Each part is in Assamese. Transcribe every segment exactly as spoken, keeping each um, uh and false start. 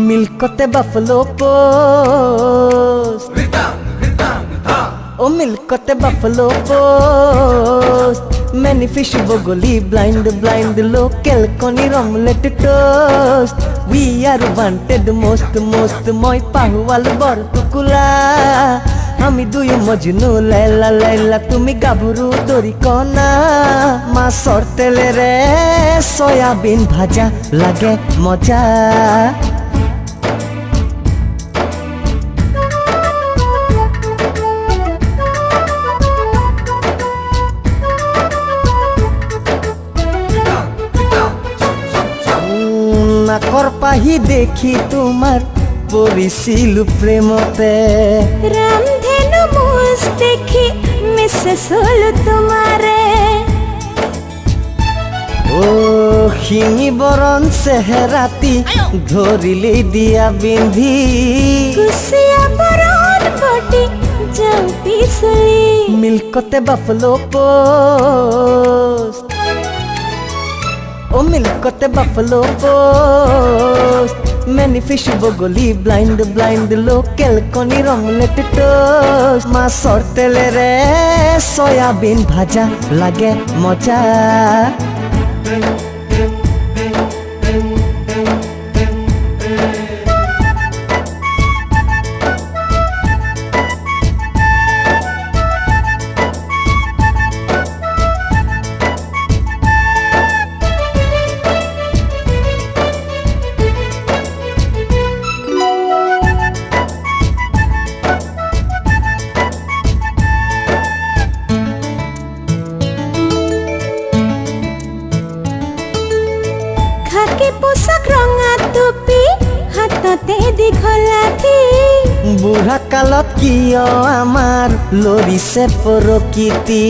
मिल्कते बफलो पोस्ट ओ मिल्कते बफलो पोस्ट मैनी फिश बोगोली ब्लाइंड ब्लाइंड लोकल कोनी omelette toast we are wanted most most মই পাহুয়াল বর কুকুলা আমি দুই মজনু লাইলা লাইলা তুমি গাভরু দড়ি কনা মাছর তেলে রে সয়াবিন ভাজা লাগে মজা নাকৰ পাহি দেখি তোমাৰ পৰিছিলো প্ৰেমতে रामधेनु मुझ देखी मिसेस होलो तुम्हारे ओ শিঙি বৰণ চেহেৰাতি ধৰিলে দিয়া বিন্ধি कुसिया बरन बटी जाऊ पिसली मिल्कते बफलो पोस्ट ओ मिल्कते बफलो पोस्ट मैनी फिश बोगोली ब्लाइंड ब्लाइंड लोकल कोनी ऑमलेट टोस्ट माছৰ তেলে रे সয়াবিন ভাজা লাগে মজা खाकी पोशाक रंगा टोपी हाथते दीघलाथी বুঢ়া কালত কিয় আমাৰ লৰিছে প্ৰকৃতি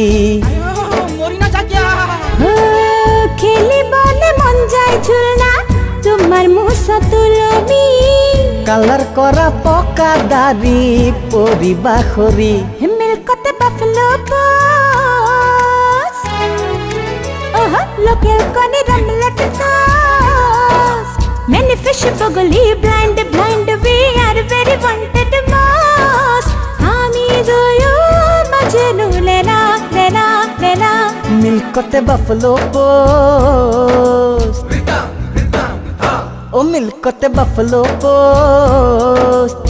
খেলিবলে মন যায় ঝুলনা তোমার মুছা তুলনি কালাৰ কৰা পকা দাড়ি পৰিবা খৰি মিল্কতে বাফলো পোস্ট ওহ লোকেল কনি অমলেট टोस्ट मैनी फिश बोगोली blind blind we are very wanted most हामी दोयो मजनू लेला लेला लेला मिल्कते बफलो पोस्ट ओ मिल्कते बफलो पोस्ट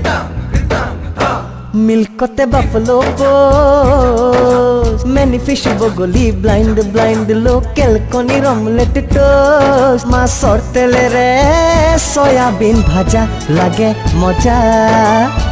मिल्कते बफलो पोस्ट मैनी फिश बोगोली ब्लाइंड ब्लाइंड लोकल कोनी ऑमलेट टोस्ट মাছৰ তেলে রে সয়াবিন ভাজা লাগে মজা।